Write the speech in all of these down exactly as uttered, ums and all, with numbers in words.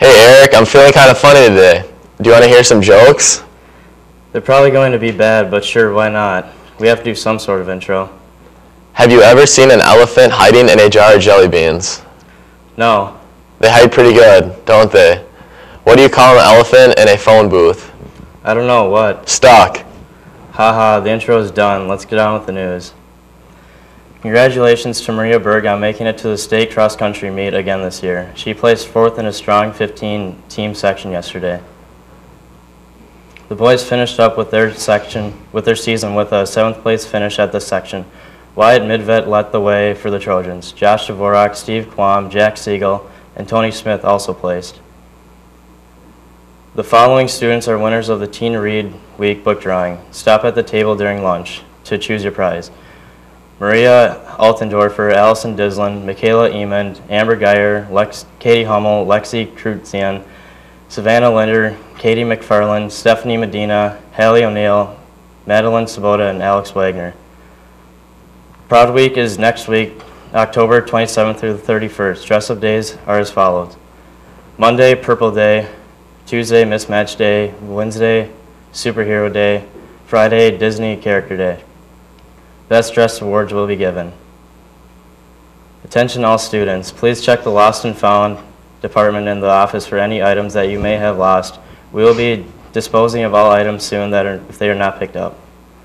Hey Eric, I'm feeling kind of funny today. Do you want to hear some jokes? They're probably going to be bad, but sure, why not? We have to do some sort of intro. Have you ever seen an elephant hiding in a jar of jelly beans? No. They hide pretty good, don't they? What do you call an elephant in a phone booth? I don't know, what? Stuck. Haha, the intro is done. Let's get on with the news. Congratulations to Maria Berg on making it to the state cross-country meet again this year. She placed fourth in a strong fifteen team section yesterday. The boys finished up with their section with their season with a seventh place finish at this section. Wyatt Midvet led the way for the Trojans. Josh Dvorak, Steve Quam, Jack Siegel, and Tony Smith also placed. The following students are winners of the Teen Read Week book drawing. Stop at the table during lunch to choose your prize. Maria Altendorfer, Allison Dislin, Michaela Emond, Amber Geyer, Lex, Katie Hummel, Lexi Krutzian, Savannah Linder, Katie McFarland, Stephanie Medina, Hallie O'Neill, Madeline Sabota, and Alex Wagner. Proud Week is next week, October twenty-seventh through the thirty-first. Dress-up days are as follows. Monday, Purple Day. Tuesday, Mismatch Day. Wednesday, Superhero Day. Friday, Disney Character Day. Best Dressed Awards will be given. Attention all students, please check the Lost and Found department in the office for any items that you may have lost. We will be disposing of all items soon that are, if they are not picked up.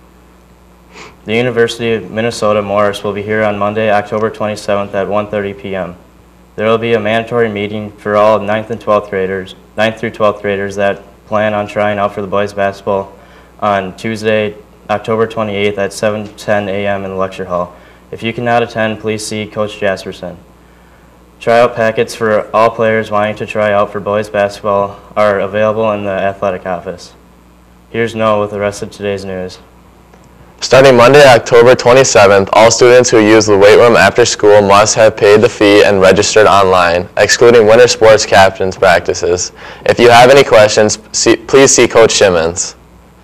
The University of Minnesota Morris will be here on Monday, October twenty-seventh at one thirty p m There will be a mandatory meeting for all ninth and twelfth graders, ninth through twelfth graders that plan on trying out for the boys basketball on Tuesday, October twenty-eighth at seven ten a m in the lecture hall. If you cannot attend, please see Coach Jasperson. Tryout packets for all players wanting to try out for boys basketball are available in the athletic office. Here's Noah with the rest of today's news. Starting Monday, October twenty-seventh, all students who use the weight room after school must have paid the fee and registered online, excluding winter sports captains practices. If you have any questions, see, please see Coach Shimmons.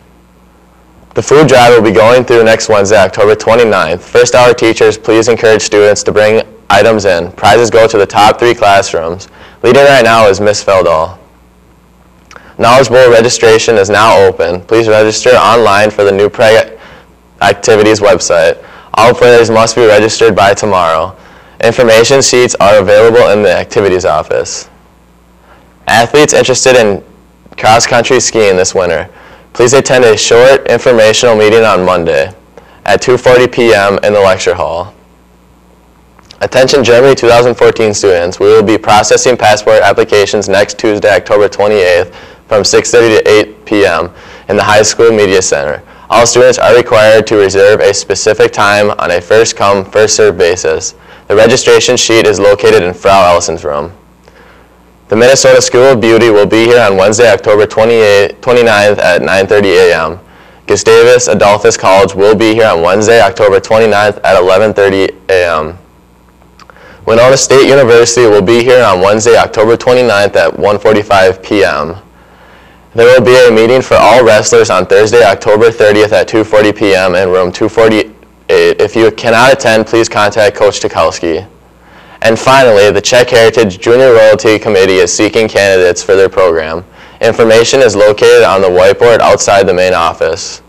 The food drive will be going through next Wednesday, October twenty-ninth. First hour teachers, please encourage students to bring items in. Prizes go to the top three classrooms. Leading right now is Miss Feldall. Knowledge Bowl registration is now open. Please register online for the new Preg Activities website. All players must be registered by tomorrow. Information sheets are available in the Activities office. Athletes interested in cross-country skiing this winter, please attend a short informational meeting on Monday at two forty p m in the lecture hall. Attention Germany two thousand fourteen students, we will be processing passport applications next Tuesday, October twenty-eighth from six thirty to eight p m in the High School Media Center. All students are required to reserve a specific time on a first-come, first-served basis. The registration sheet is located in Frau Ellison's room. The Minnesota School of Beauty will be here on Wednesday, October twenty-ninth at nine thirty a m Gustavus Adolphus College will be here on Wednesday, October twenty-ninth at eleven thirty a m Winona State University will be here on Wednesday, October twenty-ninth at one forty-five p m There will be a meeting for all wrestlers on Thursday, October thirtieth at two forty p m in room two forty-eight. If you cannot attend, please contact Coach Tukowski. And finally, the Czech Heritage Junior Royalty Committee is seeking candidates for their program. Information is located on the whiteboard outside the main office.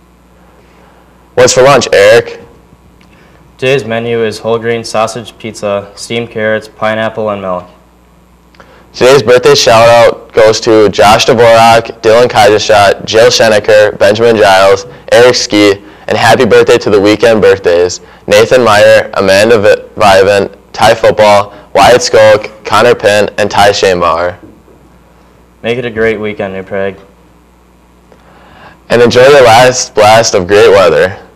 What's for lunch, Eric? Today's menu is whole grain sausage pizza, steamed carrots, pineapple, and milk. Today's birthday shout-out goes to Josh Dvorak, Dylan Kaisershot, Jill Schenecker, Benjamin Giles, Eric Ski, and happy birthday to the weekend birthdays, Nathan Meyer, Amanda Vivant, Ty Football, Wyatt Skolk, Connor Pinn, and Ty Schainbauer. Make it a great weekend, New Prague. And enjoy your last blast of great weather.